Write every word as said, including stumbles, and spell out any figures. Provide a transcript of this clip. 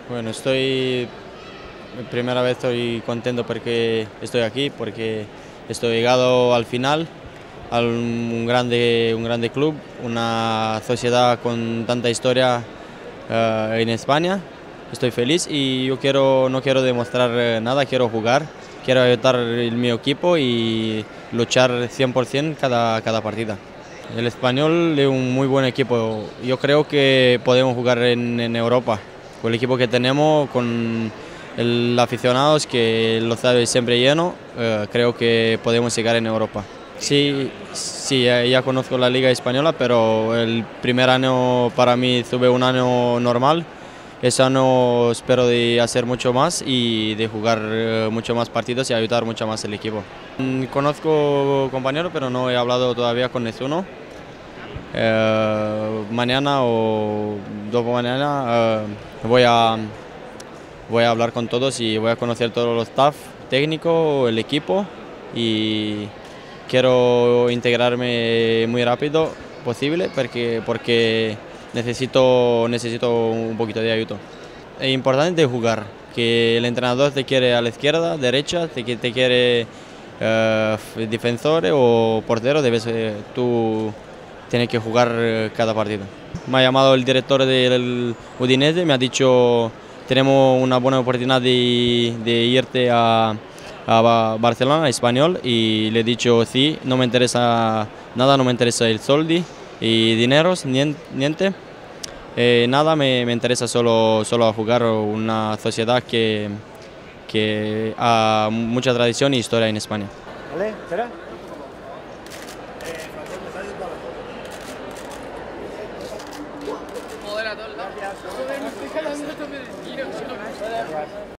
Bueno, estoy, primera vez estoy contento porque estoy aquí, porque estoy llegado al final, a un grande, un grande club, una sociedad con tanta historia uh, en España. Estoy feliz y yo quiero, no quiero demostrar nada, quiero jugar, quiero ayudar a mi equipo y luchar cien por cien cada, cada partida. El Español es un muy buen equipo, yo creo que podemos jugar en, en Europa. Con el equipo que tenemos, con el aficionados que lo sabe siempre lleno, eh, creo que podemos llegar en Europa. Sí, sí, ya, ya conozco la Liga Española, pero el primer año para mí tuve un año normal. Este año espero de hacer mucho más y de jugar eh, mucho más partidos y ayudar mucho más al equipo. Mm, Conozco compañeros, pero no he hablado todavía con ninguno. Eh, mañana o dopo mañana eh, voy a voy a hablar con todos y voy a conocer todos los staff técnico, el equipo, y quiero integrarme muy rápido posible porque porque necesito necesito un poquito de ayuda. Es importante jugar, que el entrenador te quiere a la izquierda, derecha, te, te quiere eh, defensor o portero, debes eh, tú tienes que jugar cada partido. Me ha llamado el director del Udinese, me ha dicho tenemos una buena oportunidad de, de irte a, a Barcelona, a Español, y le he dicho sí, no me interesa nada, no me interesa el soldi y dineros, niente, eh, nada, me, me interesa solo, solo a jugar una sociedad que, que ha mucha tradición y historia en España. ¿Vale? ¿Espera?